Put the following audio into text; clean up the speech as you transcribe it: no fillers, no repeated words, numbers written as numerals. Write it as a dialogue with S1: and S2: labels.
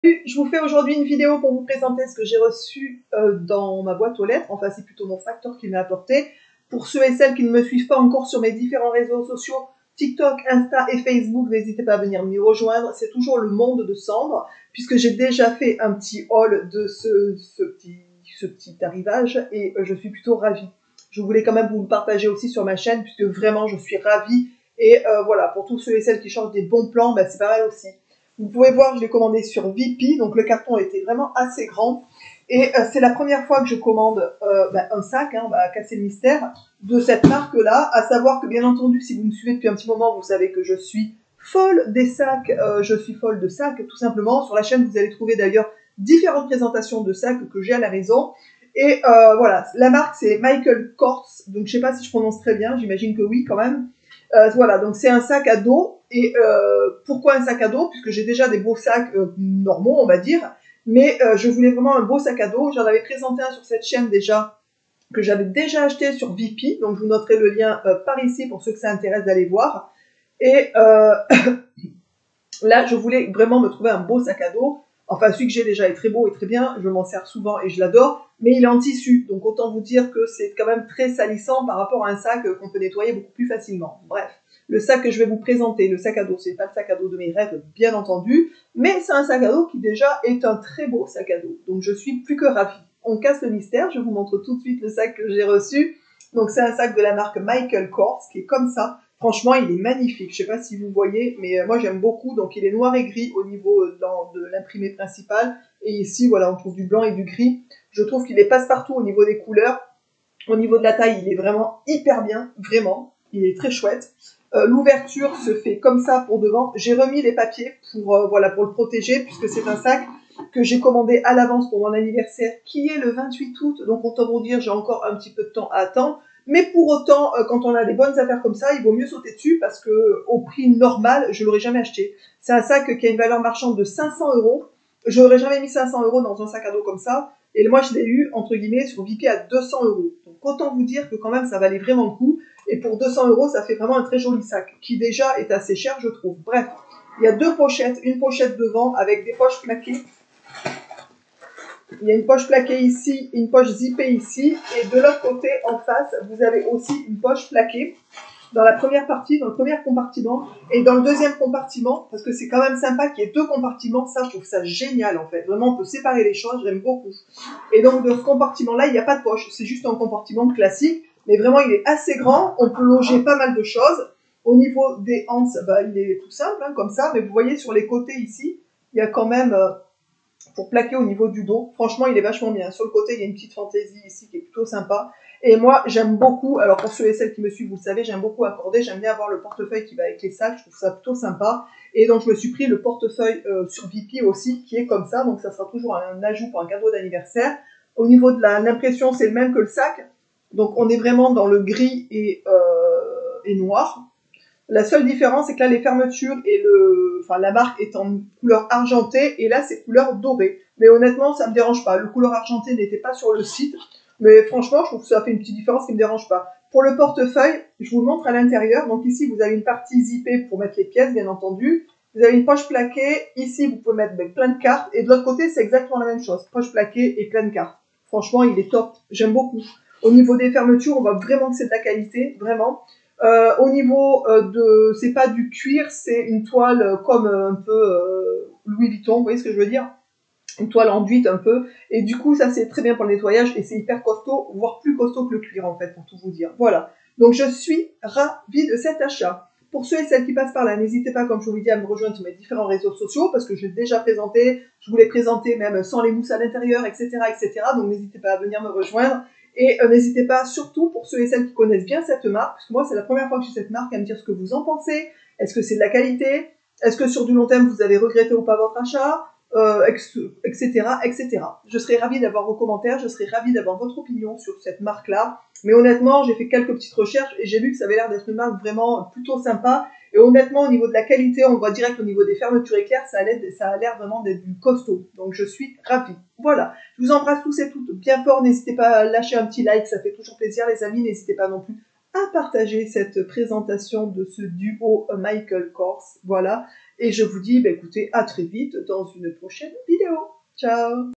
S1: Je vous fais aujourd'hui une vidéo pour vous présenter ce que j'ai reçu dans ma boîte aux lettres. Enfin, c'est plutôt mon facteur qui m'a apporté. Pour ceux et celles qui ne me suivent pas encore sur mes différents réseaux sociaux, TikTok, Insta et Facebook, n'hésitez pas à venir m'y rejoindre. C'est toujours le monde de Sandre, puisque j'ai déjà fait un petit haul de ce petit arrivage et je suis plutôt ravie. Je voulais quand même vous le partager aussi sur ma chaîne, puisque vraiment je suis ravie. Et voilà, pour tous ceux et celles qui cherchent des bons plans, c'est pas mal aussi. Vous pouvez voir, je l'ai commandé sur VP, donc le carton était vraiment assez grand. Et c'est la première fois que je commande un sac, on va casser le mystère, de cette marque-là. À savoir que, bien entendu, si vous me suivez depuis un petit moment, vous savez que je suis folle des sacs. Je suis folle de sacs, tout simplement. Sur la chaîne, vous allez trouver d'ailleurs différentes présentations de sacs que j'ai à la maison. Et voilà, la marque, c'est Michael Kors. Donc, je sais pas si je prononce très bien, j'imagine que oui, quand même. Voilà, donc c'est un sac à dos. Et pourquoi un sac à dos? Puisque j'ai déjà des beaux sacs normaux, on va dire. Mais je voulais vraiment un beau sac à dos. J'en avais présenté un sur cette chaîne déjà, que j'avais déjà acheté sur VP. Donc je vous noterai le lien par ici pour ceux que ça intéresse d'aller voir. Et là, je voulais vraiment me trouver un beau sac à dos. Enfin, celui que j'ai déjà est très beau et très bien. Je m'en sers souvent et je l'adore. Mais il est en tissu. Donc autant vous dire que c'est quand même très salissant par rapport à un sac qu'on peut nettoyer beaucoup plus facilement. Bref. Le sac que je vais vous présenter, le sac à dos, c'est pas le sac à dos de mes rêves, bien entendu, mais c'est un sac à dos qui déjà est un très beau sac à dos. Donc je suis plus que ravie. On casse le mystère, je vous montre tout de suite le sac que j'ai reçu. Donc c'est un sac de la marque Michael Kors, qui est comme ça. Franchement, il est magnifique. Je sais pas si vous voyez, mais moi j'aime beaucoup. Donc il est noir et gris au niveau de l'imprimé principal. Et ici, voilà, on trouve du blanc et du gris. Je trouve qu'il est passe-partout au niveau des couleurs. Au niveau de la taille, il est vraiment hyper bien, vraiment. Il est très chouette. L'ouverture se fait comme ça pour devant. J'ai remis les papiers pour, voilà, pour le protéger, puisque c'est un sac que j'ai commandé à l'avance pour mon anniversaire, qui est le 28 août. Donc, autant vous dire, j'ai encore un petit peu de temps à attendre. Mais pour autant, quand on a des bonnes affaires comme ça, il vaut mieux sauter dessus parce que au prix normal, je l'aurais jamais acheté. C'est un sac qui a une valeur marchande de 500 €. Je n'aurais jamais mis 500 € dans un sac à dos comme ça. Et moi, je l'ai eu, entre guillemets, sur VP à 200 €. Donc, autant vous dire que quand même, ça valait vraiment le coup. Et pour 200 €, ça fait vraiment un très joli sac, qui déjà est assez cher, je trouve. Bref, il y a deux pochettes, une pochette devant avec des poches plaquées. Il y a une poche plaquée ici, une poche zippée ici. Et de l'autre côté, en face, vous avez aussi une poche plaquée dans la première partie, dans le premier compartiment, et dans le deuxième compartiment, parce que c'est quand même sympa qu'il y ait deux compartiments. Ça, je trouve ça génial, en fait. Vraiment, on peut séparer les choses, j'aime beaucoup. Et donc, de ce compartiment-là, il n'y a pas de poche. C'est juste un compartiment classique. Mais vraiment, il est assez grand. On peut loger pas mal de choses. Au niveau des hanches, il est tout simple, comme ça. Mais vous voyez, sur les côtés ici, il y a quand même, pour plaquer au niveau du dos. Franchement, il est vachement bien. Sur le côté, il y a une petite fantaisie ici qui est plutôt sympa. Et moi, j'aime beaucoup, alors pour ceux et celles qui me suivent, vous le savez, j'aime beaucoup accorder. J'aime bien avoir le portefeuille qui va avec les sacs. Je trouve ça plutôt sympa. Et donc, je me suis pris le portefeuille sur VP aussi, qui est comme ça. Donc, ça sera toujours un ajout pour un cadeau d'anniversaire. Au niveau de l'impression, c'est le même que le sac. Donc, on est vraiment dans le gris et noir. La seule différence, c'est que là, les fermetures et la marque est en couleur argentée et là, c'est couleur dorée. Mais honnêtement, ça me dérange pas. Le couleur argenté n'était pas sur le site, mais franchement, je trouve que ça fait une petite différence qui me dérange pas. Pour le portefeuille, je vous le montre à l'intérieur. Donc ici, vous avez une partie zippée pour mettre les pièces, bien entendu. Vous avez une poche plaquée. Ici, vous pouvez mettre plein de cartes. Et de l'autre côté, c'est exactement la même chose. Poche plaquée et plein de cartes. Franchement, il est top. J'aime beaucoup. Au niveau des fermetures, on voit vraiment que c'est de la qualité, vraiment. Au niveau c'est pas du cuir, c'est une toile comme un peu Louis Vuitton, vous voyez ce que je veux dire? Une toile enduite un peu, et du coup ça c'est très bien pour le nettoyage, et c'est hyper costaud, voire plus costaud que le cuir en fait, pour tout vous dire. Voilà, donc je suis ravie de cet achat. Pour ceux et celles qui passent par là, n'hésitez pas, comme je vous l'ai dit, à me rejoindre sur mes différents réseaux sociaux, parce que je l'ai déjà présenté, je vous l'ai présenté même sans les mousses à l'intérieur, etc., etc., donc n'hésitez pas à venir me rejoindre. Et n'hésitez pas, surtout pour ceux et celles qui connaissent bien cette marque, parce que moi c'est la première fois que j'ai cette marque, à me dire ce que vous en pensez. Est-ce que c'est de la qualité? Est-ce que sur du long terme vous avez regretté ou pas votre achat, etc., etc. Je serais ravie d'avoir vos commentaires, je serais ravie d'avoir votre opinion sur cette marque-là. Mais honnêtement, j'ai fait quelques petites recherches et j'ai vu que ça avait l'air d'être une marque vraiment plutôt sympa. Et honnêtement, au niveau de la qualité, on voit direct au niveau des fermetures éclairs, ça a l'air vraiment d'être du costaud. Donc je suis ravie. Voilà. Je vous embrasse tous et toutes bien fort. N'hésitez pas à lâcher un petit like, ça fait toujours plaisir les amis. N'hésitez pas non plus à partager cette présentation de ce duo Michael Kors. Voilà. Et je vous dis, écoutez, à très vite dans une prochaine vidéo. Ciao!